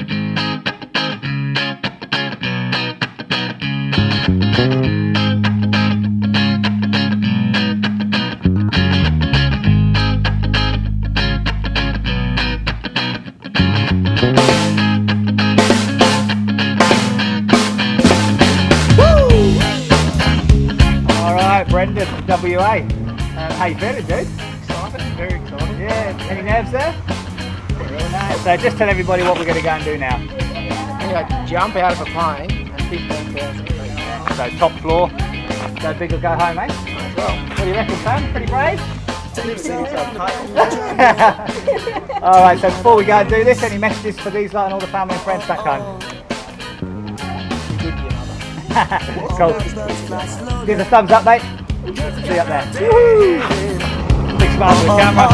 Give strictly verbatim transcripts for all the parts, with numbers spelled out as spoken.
Brendan, W A. Uh, how you feeling, dude? Excited, very excited. Yeah, any nerves there? Really nice. So just tell everybody what we're going to go and do now. Anyway, jump out of a plane at fifteen thousand feet. So top floor, go big or go home, mate? As well. What do you reckon, Sam? Pretty brave? Alright, so before we go and do this, any messages for these lot and all the family and friends back home? Cool. Give us a thumbs up, mate. See you up there. Big smile for the camera.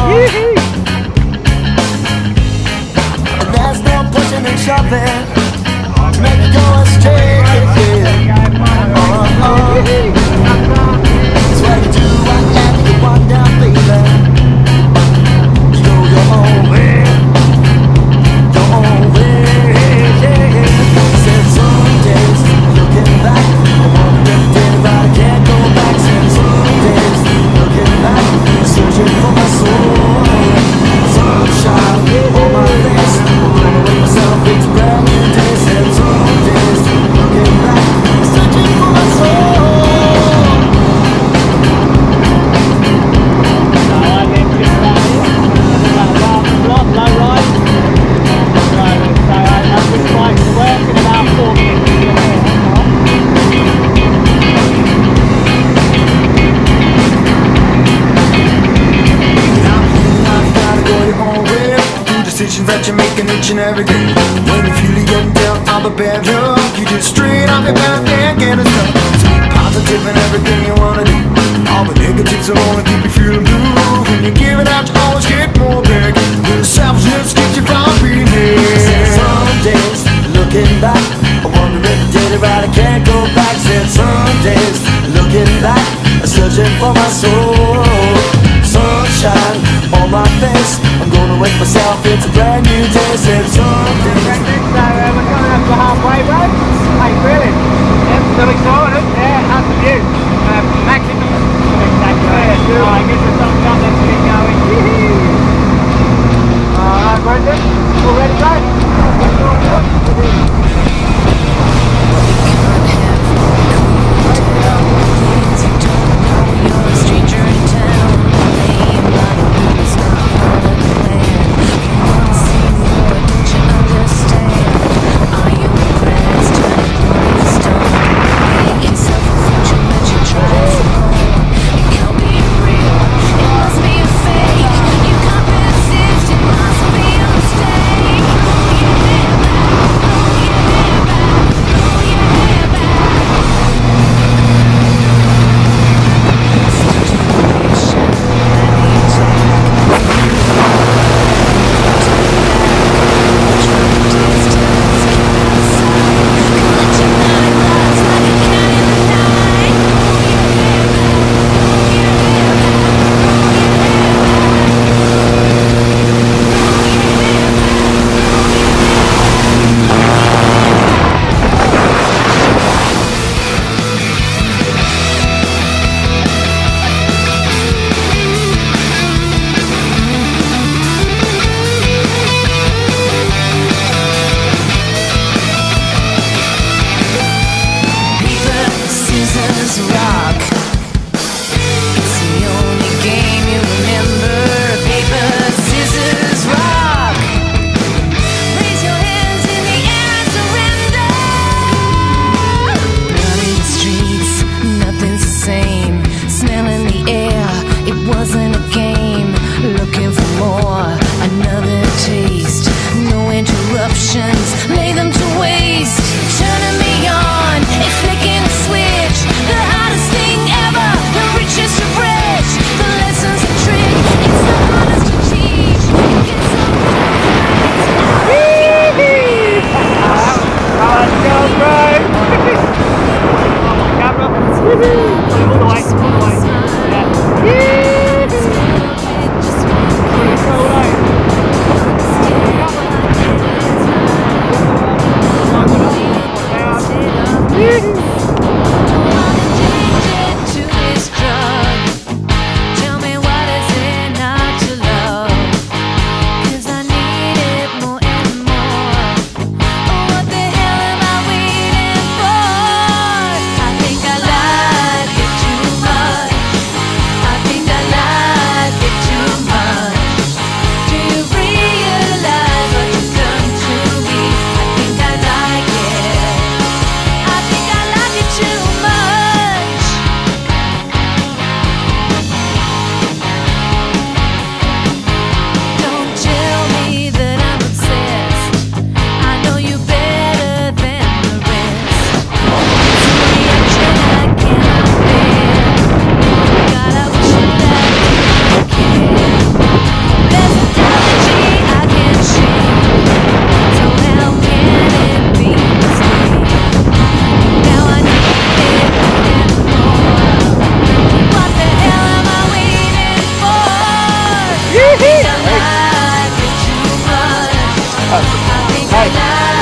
And there's no pushing and shoving to make it go straight. It's what you do whatever you want now, baby. You go your own way, your own way. Said some days, looking back, I wonder if anybody can go back. Said some days, looking back, searching for my soul. Sunshine on my face, I'm gonna wake myself, it's a brand new day. Said some days, looking back, searching for my soul. That you're making each and every day. When you feel you're getting down on the bad luck, you just straight off your back and get it done. So be positive in everything you wanna do. All the negatives will only keep you feeling blue. When you give it out, you always get more back. When selfishness gets you from being here. Some days, looking back, I wonder if I did it right, I can't go back. Said some days, looking back, searching for my soul. Sunshine on my face, I'm gonna wake myself, it's a brand new day. Said something. So uh, we're coming up to halfway, bro. How you feeling? Yep, still excited. Yeah, how's the view? Um, maximum. Exactly. Alright, give us a thumbs up, let's keep going. Alright, Brendan, all ready, guys? Are you impressed? Don't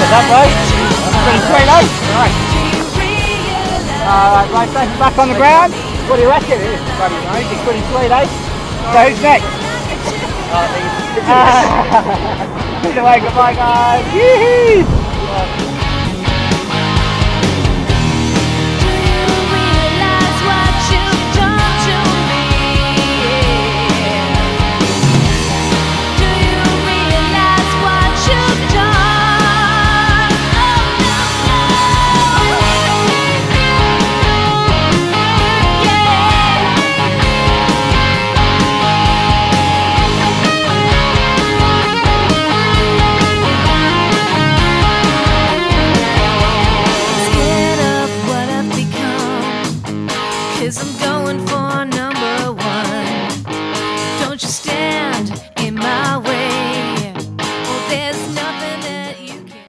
What's up, boys? Pretty sweet, eh? Right. Alright, right, station back on the ground. What do you reckon? It is bloody amazing, pretty sweet, eh? So who's next? Oh, I think it's... Away, goodbye, guys. Yee-hee!